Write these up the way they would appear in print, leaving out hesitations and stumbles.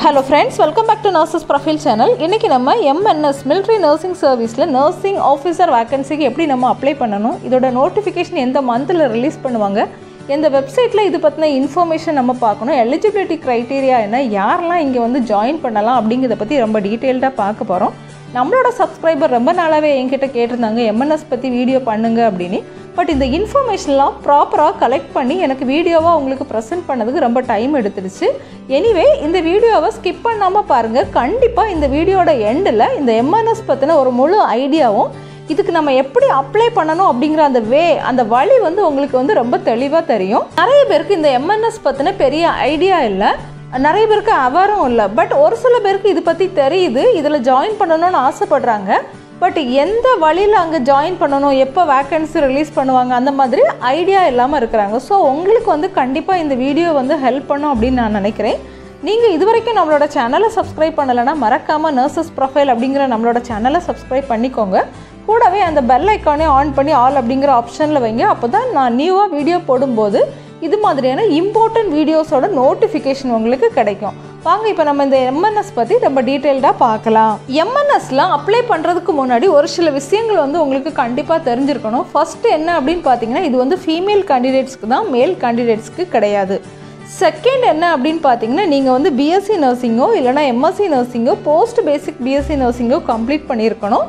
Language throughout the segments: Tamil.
Hello friends, welcome back to Nurses Profile channel. இன்னைக்கு நம்ம MNS Military Nursing Serviceல Nursing Officer Vacancy எப்படி நம்ம அப்ளை பண்ணனும், இதோட நோட்டிஃபிகேஷன் எந்த மந்த்ல ரிலீஸ் பண்ணுவாங்க, எந்த வெப்சைட்ல இது பத்தின இன்ஃபர்மேஷன் நம்ம பார்க்கணும், எலிஜிபிலிட்டி கிரைட்டீரியா என்ன, யாரெல்லாம் இங்க வந்து ஜாயின் பண்ணலாம் அப்படிங்கறத பத்தி ரொம்ப டீடைலா பார்க்க போறோம். நம்மளோட சப்ஸ்கிரைபர் ரொம்ப நாளாவே என்கிட்ட கேட்டிருந்தாங்க MNS பத்தி வீடியோ பண்ணுங்க அப்படினி. பட் இந்த இன்ஃபர்மேஷன்லாம் ப்ராப்பரா கலெக்ட் பண்ணி எனக்கு வீடியோவா உங்களுக்கு பிரசன்ட் பண்ணதுக்கு ரொம்ப டைம் எடுத்துடுச்சு. எனிவே இந்த வீடியோவை ஸ்கிப் பண்ணாம பாருங்க. கண்டிப்பா இந்த வீடியோட எண்ட்ல இந்த MNS பத்தின ஒரு முழு ஐடியாவும் இதுக்கு நம்ம எப்படி அப்ளை பண்ணனும் அப்படிங்கற அந்த வழி வந்து உங்களுக்கு வந்து ரொம்ப தெளிவா தெரியும். நிறைய பேருக்கு இந்த MNS பத்தின பெரிய ஐடியா இல்ல, நிறைய பேருக்கு அவேரும் இல்ல. பட் ஒரு சில பேருக்கு இது பத்தி தெரியுது, இதுல ஜாயின் பண்ணனும்னு ஆசைப்படுறாங்க. பட் எந்த வழியில அங்க ஜாயின் பண்ணனும், எப்ப வேகன்சி ரிலீஸ் பண்ணுவாங்க அந்த மாதிரி ஐடியா இல்லாம இருக்காங்க. சோ உங்களுக்கு வந்து கண்டிப்பா இந்த வீடியோ வந்து ஹெல்ப் பண்ணும் அப்படி நான் நினைக்கிறேன். நீங்க இதுவரைக்கும் நம்மளோட சேனலை சப்ஸ்கிரைப் பண்ணலனா மறக்காம நர்சஸ் ப்ரொஃபைல் அப்படிங்கற நம்மளோட சேனலை சப்ஸ்கிரைப் பண்ணிக்கோங்க. கூடவே அந்த பெல் ஐகானை ஆன் பண்ணி ஆல் அப்படிங்கற ஆப்ஷன்ல வைங்க. அப்பதான் நான் நியூவா வீடியோ போடும்போது இது மாதிரியான இம்பார்ட்டன்ட் வீடியோஸோட நோட்டிஃபிகேஷன் உங்களுக்கு கிடைக்கும். வாங்க இப்போ நம்ம இந்த MNS பத்தி ரொம்ப டீடைலா பார்க்கலாம். MNSல அப்ளை பண்றதுக்கு முன்னாடி ஒரு சில விஷயங்கள் வந்து உங்களுக்கு கண்டிப்பா தெரிஞ்சிருக்கணும். ஃபர்ஸ்ட் என்ன அப்படினு பாத்தீங்கன்னா, இது வந்து ஃபீமேல் கேண்டிடேட்ஸ்க்கு தான், மேல் கேண்டிடேட்ஸ்க்கு கிடையாது. செகண்ட் என்ன அப்படினு பாத்தீங்கன்னா, நீங்க வந்து BSc நர்சிங்கோ இல்லனா MSc நர்சிங்கோ போஸ்ட் பேசிக் BSc நர்சிங்கோ கம்ப்ளீட் பண்ணியிருக்கணும்.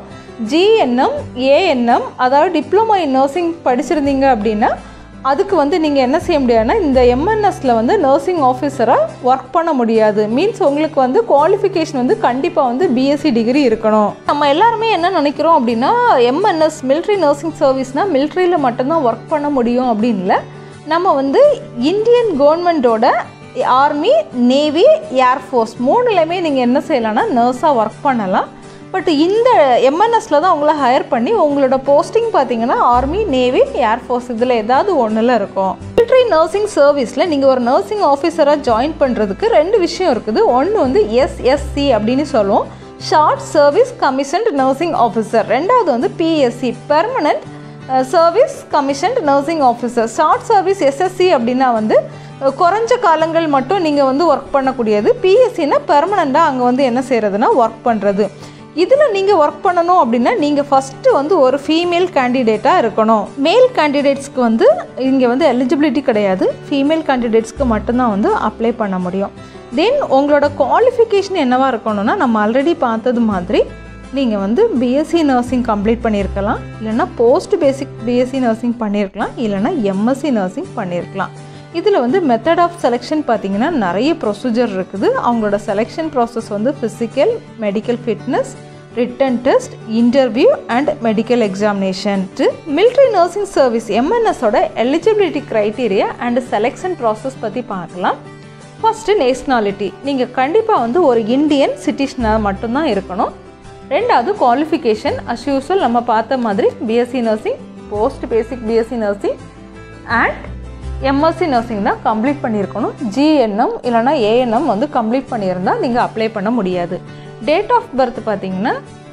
GNM ANM அதாவது டிப்ளமோ இன் நர்சிங் படிச்சிருந்தீங்க அப்படின்னா அதுக்கு வந்து நீங்க என்ன செய்ய முடியாதுன்னா இந்த MNSல வந்து நர்சிங் ஆஃபீஸரா வர்க் பண்ண முடியாது. மீன்ஸ் உங்களுக்கு வந்து குவாலிஃபிகேஷன் வந்து கண்டிப்பா வந்து BSc டிகிரி இருக்கணும். நம்ம எல்லாரும் என்ன நினைக்கிறோம் அப்படின்னா MNS மிலிட்டரி நர்சிங் சர்வீஸ்னா மிலிட்டரியில மட்டும் தான் வர்க் பண்ண முடியும் அப்படின்னு இல்ல. நம்ம வந்து இந்தியன் கவர்மெண்டோட ஆர்மி, நேவி, ஏர்ஃபோர்ஸ் மூணுலயுமே நீங்க என்ன செய்யலாம்னா நர்ஸா வர்க் பண்ணலாம். பட் இந்த MNSல தான் உங்களை ஹையர் பண்ணி உங்களோட போஸ்டிங் பார்த்தீங்கன்னா ஆர்மி, நேவி, ஏர்ஃபோர்ஸ் இதில் ஏதாவது ஒன்றில் இருக்கும். மிலிட்ரி நர்சிங் சர்வீஸில் நீங்கள் ஒரு நர்சிங் ஆஃபீஸராக ஜாயின் பண்ணுறதுக்கு ரெண்டு விஷயம் இருக்குது. ஒன்று வந்து SSC அப்படின்னு சொல்லுவோம், short service commissioned nursing officer. ரெண்டாவது வந்து PSC, permanent service commissioned nursing officer. Short service SSC அப்படின்னா வந்து குறைஞ்ச காலங்கள் மட்டும் நீங்கள் வந்து ஒர்க் பண்ணக்கூடியது. PSCனா பெர்மனண்ட்டாக அங்கே வந்து என்ன செய்கிறதுனா ஒர்க் பண்ணுறது. இதில் நீங்கள் ஒர்க் பண்ணணும் அப்படின்னா நீங்கள் ஃபஸ்ட்டு வந்து ஒரு ஃபீமேல் கேண்டிடேட்டாக இருக்கணும். மேல் கேண்டிடேட்ஸ்க்கு வந்து இங்கே வந்து எலிஜிபிலிட்டி கிடையாது. ஃபீமேல் கேண்டிடேட்ஸ்க்கு மட்டும்தான் வந்து அப்ளை பண்ண முடியும். தென் உங்களோட குவாலிஃபிகேஷன் என்னவாக இருக்கணும்னா நம்ம ஆல்ரெடி பார்த்தது மாதிரி நீங்கள் வந்து BSc நர்சிங் கம்ப்ளீட் பண்ணியிருக்கலாம், இல்லைனா போஸ்ட் பேசிக் BSc நர்சிங் பண்ணியிருக்கலாம், இல்லைனா MSc நர்சிங் பண்ணியிருக்கலாம். இதில் வந்து மெத்தட் ஆஃப் செலெக்ஷன் பார்த்தீங்கன்னா நிறைய ப்ரொசீஜர் இருக்குது. அவங்களோட செலெக்ஷன் ப்ராசஸ் வந்து physical, medical fitness, written test, interview and medical examination. Military nursing service MNSோட eligibility criteria and selection process பற்றி பார்க்கலாம். ஃபர்ஸ்ட்டு நேஷ்னாலிட்டி, நீங்கள் கண்டிப்பாக வந்து ஒரு இந்தியன் சிட்டிசனாக மட்டும்தான் இருக்கணும். ரெண்டாவது குவாலிஃபிகேஷன், அஸ் யூஸ்வல் நம்ம பார்த்த மாதிரி BSc nursing, post basic BSc nursing and MSc nursing தான் கம்ப்ளீட் பண்ணியிருக்கணும். GNM இல்லைனா ANM வந்து கம்ப்ளீட் பண்ணியிருந்தால் நீங்கள் அப்ளை பண்ண முடியாது. டேட் ஆஃப் பர்த் பார்த்தீங்கன்னா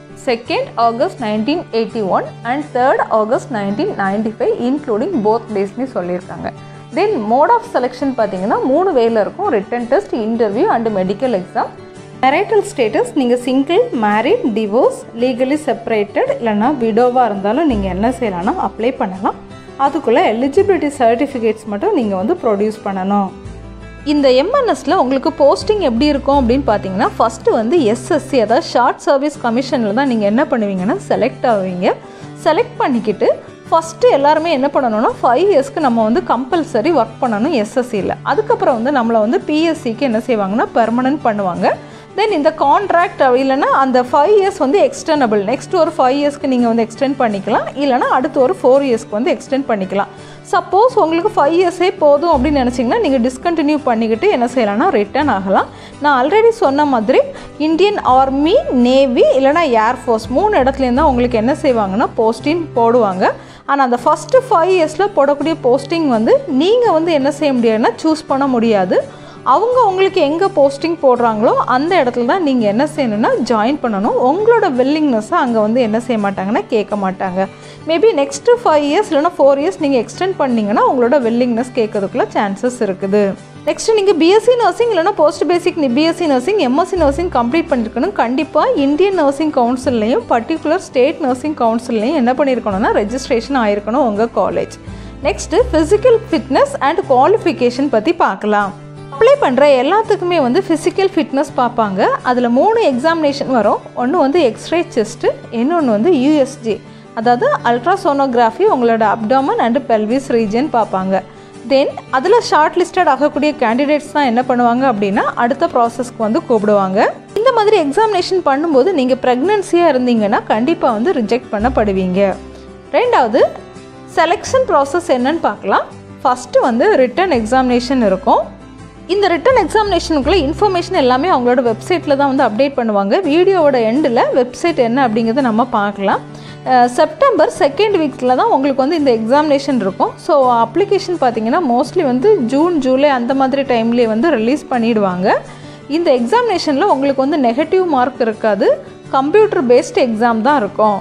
2nd August 1981 and 3rd August 1995 including both டேஸ்னு சொல்லியிருக்காங்க. தென் மோட் ஆஃப் செலெக்ஷன் பார்த்தீங்கன்னா 3 வேல இருக்கும், written test, interview and medical exam. Marital status, நீங்கள் single, married, divorce, legally separated இல்லைனா விடோவாக இருந்தாலும் நீங்கள் என்ன செய்யலாம்னா அப்ளை பண்ணலாம். அதுக்குள்ளே எலிஜிபிலிட்டி சர்டிஃபிகேட்ஸ் மட்டும் நீங்கள் வந்து ப்ரொடியூஸ் பண்ணணும். இந்த MNSல உங்களுக்கு போஸ்டிங் எப்படி இருக்கும் அப்படின்னு பார்த்தீங்கன்னா ஃபஸ்ட்டு வந்து SSC அதாவது ஷார்ட் சர்வீஸ் கமிஷனில் தான் நீங்கள் என்ன பண்ணுவீங்கன்னா செலக்ட் ஆவீங்க. செலக்ட் பண்ணிக்கிட்டு ஃபஸ்ட்டு எல்லாருமே என்ன பண்ணணும்னா 5 இயர்ஸ்க்கு நம்ம வந்து கம்பல்சரி ஒர்க் பண்ணணும் SSCயில். அதுக்கப்புறம் வந்து நம்மளை வந்து PSCக்கு என்ன செய்வாங்கன்னா பெர்மனன்ட் பண்ணுவாங்க. தென் இந்த கான்ட்ராக்ட் இல்லைனா அந்த 5 இயர்ஸ் வந்து எக்ஸ்டெண்டபிள், நெக்ஸ்ட் ஒரு 5 இயர்ஸ்க்கு நீங்கள் வந்து எக்ஸ்டெண்ட் பண்ணிக்கலாம், இல்லைனா அடுத்து ஒரு 4 இயர்ஸ்க்கு வந்து எக்ஸ்டெண்ட் பண்ணிக்கலாம். சப்போஸ் உங்களுக்கு 5 இயர்ஸே போதும் அப்படின்னு நினச்சிங்கன்னா நீங்கள் டிஸ்கண்டினியூ பண்ணிக்கிட்டு என்ன செய்யலாம்னா ரிட்டர்ன் ஆகலாம். நான் ஆல்ரெடி சொன்ன மாதிரி இந்தியன் ஆர்மி, நேவி இல்லைனா ஏர்ஃபோர்ஸ் 3 இடத்துலேருந்து தான் உங்களுக்கு என்ன செய்வாங்கன்னா போஸ்டிங் போடுவாங்க. ஆனால் அந்த ஃபஸ்ட்டு 5 இயர்ஸில் போடக்கூடிய போஸ்டிங் வந்து நீங்கள் வந்து என்ன செய்ய முடியாதுன்னா சூஸ் பண்ண முடியாது. அவங்க உங்களுக்கு எங்கே போஸ்டிங் போடுறாங்களோ அந்த இடத்துல தான் நீங்கள் என்ன செய்யணும்னா ஜாயின் பண்ணணும். உங்களோட வில்லிங்னஸை அங்கே வந்து என்ன செய்ய மாட்டாங்கன்னா கேட்க மாட்டாங்க. மேபி நெக்ஸ்ட்டு 5 இயர்ஸ் இல்லைனா 4 இயர்ஸ் நீங்கள் எக்ஸ்டெண்ட் பண்ணிங்கன்னா உங்களோட வில்லிங்னஸ் கேட்கறதுக்குள்ள சான்சஸ் இருக்குது. நெக்ஸ்ட்டு நீங்கள் பிஎஸ்சி நர்சிங் இல்லைனா post basic BSc nursing MSc nursing complete பண்ணியிருக்கணும். கண்டிப்பாக இந்தியன் நர்சிங் கவுன்சில்லையும் பர்டிகுலர் ஸ்டேட் நர்சிங் கவுன்சில்லையும் என்ன பண்ணியிருக்கணும்னா ரெஜிஸ்ட்ரேஷன் ஆகிருக்கணும் உங்கள் college. Next physical fitness and qualification பற்றி பார்க்கலாம். அப்ளை பண்ணுற எல்லாத்துக்குமே வந்து ஃபிசிக்கல் ஃபிட்னஸ் பார்ப்பாங்க. அதில் 3 எக்ஸாமினேஷன் வரும். ஒன்று வந்து எக்ஸ்ரே செஸ்ட்டு, இன்னொன்று வந்து யூஎஸ்ஜி, அதாவது அல்ட்ராசோனோகிராஃபி உங்களோட அப்டாமன் அண்டு பெல்விஸ் ரீஜன் பார்ப்பாங்க. தென் அதில் ஷார்ட் லிஸ்டட் ஆகக்கூடிய கேண்டிடேட்ஸ் தான் என்ன பண்ணுவாங்க அப்படின்னா அடுத்த ப்ராசஸ்க்கு வந்து கூப்பிடுவாங்க. இந்த மாதிரி எக்ஸாமினேஷன் பண்ணும்போது நீங்கள் ப்ரெக்னன்சியாக இருந்தீங்கன்னா கண்டிப்பாக வந்து ரிஜெக்ட் பண்ணப்படுவீங்க. ரெண்டாவது செலெக்ஷன் ப்ராசஸ் என்னன்னு பார்க்கலாம். ஃபஸ்ட்டு வந்து ரிட்டன் எக்ஸாமினேஷன் இருக்கும். இந்த ரிட்டன் எக்ஸாமினேஷனுக்குள்ளே இன்ஃபர்மேஷன் எல்லாமே அவங்களோட வெப்சைட்டில் தான் வந்து அப்டேட் பண்ணுவாங்க. வீடியோவோட எண்டில் வெப்சைட் என்ன அப்படிங்கிறத நம்ம பார்க்கலாம். செப்டம்பர் 2nd வீக்கில் தான் உங்களுக்கு வந்து இந்த எக்ஸாமினேஷன் இருக்கும். ஸோ அப்ளிகேஷன் பார்த்திங்கன்னா மோஸ்ட்லி வந்து ஜூன் ஜூலை அந்த மாதிரி டைம்லேயே வந்து ரிலீஸ் பண்ணிவிடுவாங்க. இந்த எக்ஸாமினேஷனில் உங்களுக்கு வந்து நெகட்டிவ் மார்க் இருக்காது, கம்ப்யூட்டர் பேஸ்டு எக்ஸாம் தான் இருக்கும்.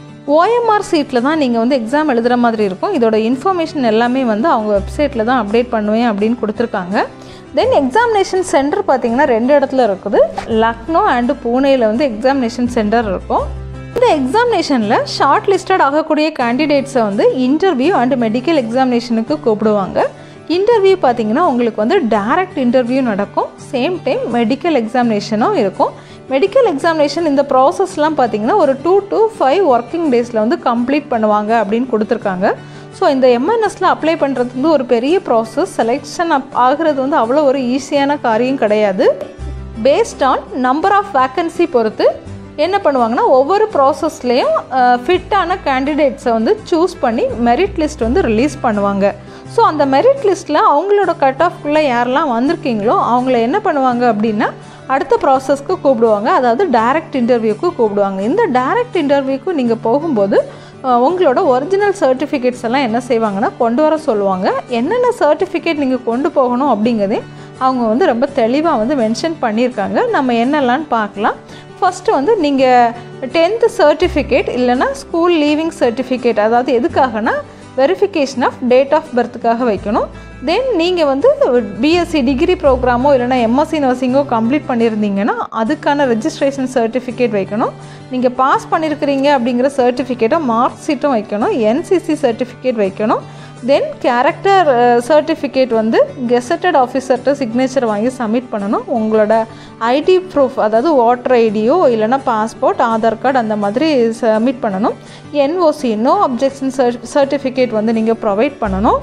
OMR சீட்டில் தான் நீங்கள் வந்து எக்ஸாம் எழுதுகிற மாதிரி இருக்கும். இதோட இன்ஃபர்மேஷன் எல்லாமே வந்து அவங்க வெப்சைட்டில் தான் அப்டேட் பண்ணுவேன் அப்படின்னு கொடுத்துருக்காங்க. தென் எக்ஸாமினேஷன் சென்டர் பார்த்திங்கன்னா 2 இடத்துல இருக்குது. லக்னோ அண்டு பூனேயில் வந்து எக்ஸாமினேஷன் சென்டர் இருக்கும். இந்த எக்ஸாமினேஷனில் ஷார்ட் லிஸ்டட் ஆகக்கூடிய கேண்டிடேட்ஸை வந்து இன்டர்வியூ அண்டு மெடிக்கல் எக்ஸாமினேஷனுக்கு கூப்பிடுவாங்க. இன்டர்வியூ பார்த்திங்கன்னா உங்களுக்கு வந்து டைரக்ட் இன்டர்வியூ நடக்கும். சேம் டைம் மெடிக்கல் எக்ஸாமினேஷனும் இருக்கும். மெடிக்கல் எக்ஸாமினேஷன் இந்த ப்ராசஸ்லாம் பார்த்திங்கன்னா ஒரு 2 to 5 ஒர்க்கிங் டேஸில் வந்து கம்ப்ளீட் பண்ணுவாங்க அப்படின்னு கொடுத்துருக்காங்க. ஸோ இந்த எம்என்எஸில் அப்ளை பண்ணுறது வந்து ஒரு பெரிய ப்ராசஸ். செலெக்ஷன் ஆகிறது வந்து அவ்வளோ ஒரு ஈஸியான காரியம் கிடையாது. Based on number of vacancy பொறுத்து என்ன பண்ணுவாங்கன்னா ஒவ்வொரு ப்ராசஸ்லேயும் ஃபிட்டான கேண்டிடேட்ஸை வந்து சூஸ் பண்ணி மெரிட் லிஸ்ட் வந்து ரிலீஸ் பண்ணுவாங்க. ஸோ அந்த மெரிட் லிஸ்ட்டில் அவங்களோட கட் ஆஃப்குள்ளே யாரெல்லாம் வந்திருக்கீங்களோ அவங்கள என்ன பண்ணுவாங்க அப்படின்னா அடுத்த ப்ராசஸ்க்கு கூப்பிடுவாங்க, அதாவது டைரக்ட் இன்டர்வியூக்கு கூப்பிடுவாங்க. இந்த டைரக்ட் இன்டர்வியூக்கு நீங்கள் போகும்போது உங்களோட ஒரிஜினல் சர்டிஃபிகேட்ஸ் எல்லாம் என்ன செய்வாங்கன்னா கொண்டு வர சொல்லுவாங்க. என்னென்ன சர்டிஃபிகேட் நீங்கள் கொண்டு போகணும் அப்படிங்கிறதே அவங்க வந்து ரொம்ப தெளிவாக வந்து மென்ஷன் பண்ணியிருக்காங்க. நம்ம என்னெல்லாம்னு பார்க்கலாம். ஃபஸ்ட்டு வந்து நீங்கள் 10th சர்டிஃபிகேட் இல்லைனா ஸ்கூல் லீவிங் சர்டிஃபிகேட், அதாவது எதுக்காகனா வெரிஃபிகேஷன் ஆஃப் டேட் ஆஃப் பர்த்துக்காக வைக்கணும். தென் நீங்கள் வந்து பிஎஸ்சி டிகிரி ப்ரோக்ராமோ இல்லைனா எம்எஸ்சி நர்சிங்கோ கம்ப்ளீட் பண்ணியிருந்தீங்கன்னா அதுக்கான ரெஜிஸ்ட்ரேஷன் சர்டிஃபிகேட் வைக்கணும். நீங்கள் பாஸ் பண்ணியிருக்கிறீங்க அப்படிங்கிற சர்டிஃபிகேட்டை மார்க் ஷீட்டும் வைக்கணும். என்சிசி சர்டிஃபிகேட் வைக்கணும். தென் கேரக்டர் சர்டிஃபிகேட் வந்து கெசட்டட் ஆஃபீஸர்கிட்ட சிக்னேச்சர் வாங்கி சப்மிட் பண்ணணும். உங்களோட ஐடி ப்ரூஃப், அதாவது ஓட்டர் ஐடியோ இல்லைனா பாஸ்போர்ட், ஆதார் கார்டு அந்த மாதிரி சப்மிட் பண்ணணும். என்ஓசி நோ அப்ஜெக்ஷன் சர்டிஃபிகேட் வந்து நீங்கள் ப்ரொவைட் பண்ணணும்.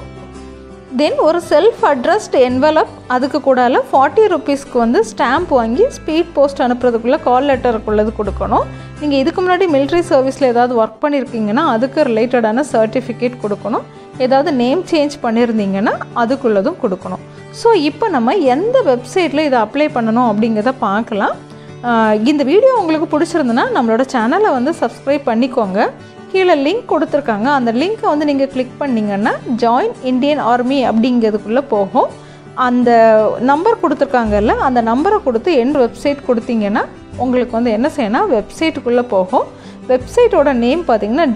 தென் ஒரு செல்ஃப் அட்ரஸ்ட் என்வலப், அதுக்கு கூடால 40 rupeesக்கு வந்து ஸ்டாம்ப் வாங்கி ஸ்பீட் போஸ்ட் அனுப்புறதுக்குள்ளே கால் லெட்டருக்குள்ளது கொடுக்கணும். நீங்கள் இதுக்கு முன்னாடி மிலிட்ரி சர்வீஸில் ஏதாவது ஒர்க் பண்ணியிருக்கீங்கன்னா அதுக்கு ரிலேட்டடான சர்டிஃபிகேட் கொடுக்கணும். ஏதாவது நேம் சேஞ்ச் பண்ணியிருந்தீங்கன்னா அதுக்குள்ளதும் கொடுக்கணும். ஸோ இப்போ நம்ம எந்த வெப்சைட்டில் இதை அப்ளை பண்ணணும் அப்படிங்கிறத பார்க்கலாம். இந்த வீடியோ உங்களுக்கு பிடிச்சிருந்துன்னா நம்மளோட சேனலை வந்து சப்ஸ்கிரைப் பண்ணிக்கோங்க. கீழே லிங்க் கொடுத்துருக்காங்க. அந்த லிங்க்கை வந்து நீங்கள் கிளிக் பண்ணிங்கன்னா ஜாயின் இந்தியன் ஆர்மி அப்படிங்கிறதுக்குள்ளே போகும். அந்த நம்பர் கொடுத்துருக்காங்கல்ல, அந்த நம்பரை கொடுத்து என் வெப்சைட் கொடுத்தீங்கன்னா உங்களுக்கு வந்து என்ன செய்யணும், வெப்சைட்டுக்குள்ளே போகும். வெப்சைட்டோட நேம் பார்த்தீங்கன்னா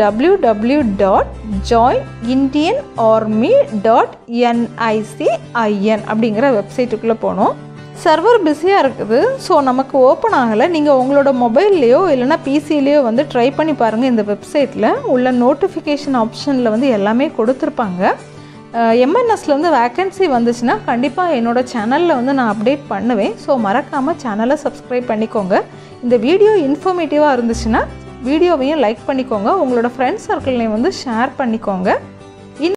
www.joinindianarmy.nicin அப்படிங்கிற வெப்சைட்டுக்குள்ளே போகணும். சர்வர் பிஸியாக இருக்குது, ஸோ நமக்கு ஓப்பன் ஆகலை. நீங்கள் உங்களோட மொபைல்லையோ இல்லைனா பிசிலேயோ வந்து ட்ரை பண்ணி பாருங்கள். இந்த வெப்சைட்டில் உள்ள நோட்டிஃபிகேஷன் ஆப்ஷனில் வந்து எல்லாமே கொடுத்துருப்பாங்க. எம்என்எஸில் வந்து வேக்கன்சி வந்துச்சுன்னா கண்டிப்பாக என்னோடய சேனலில் வந்து நான் அப்டேட் பண்ணுவேன். ஸோ மறக்காமல் சேனலை சப்ஸ்கிரைப் பண்ணிக்கோங்க. இந்த வீடியோ இன்ஃபர்மேட்டிவாக இருந்துச்சுன்னா வீடியோவையும் லைக் பண்ணிக்கோங்க. உங்களோட ஃப்ரெண்ட்ஸ் சர்க்கிள்லையும் வந்து ஷேர் பண்ணிக்கோங்க.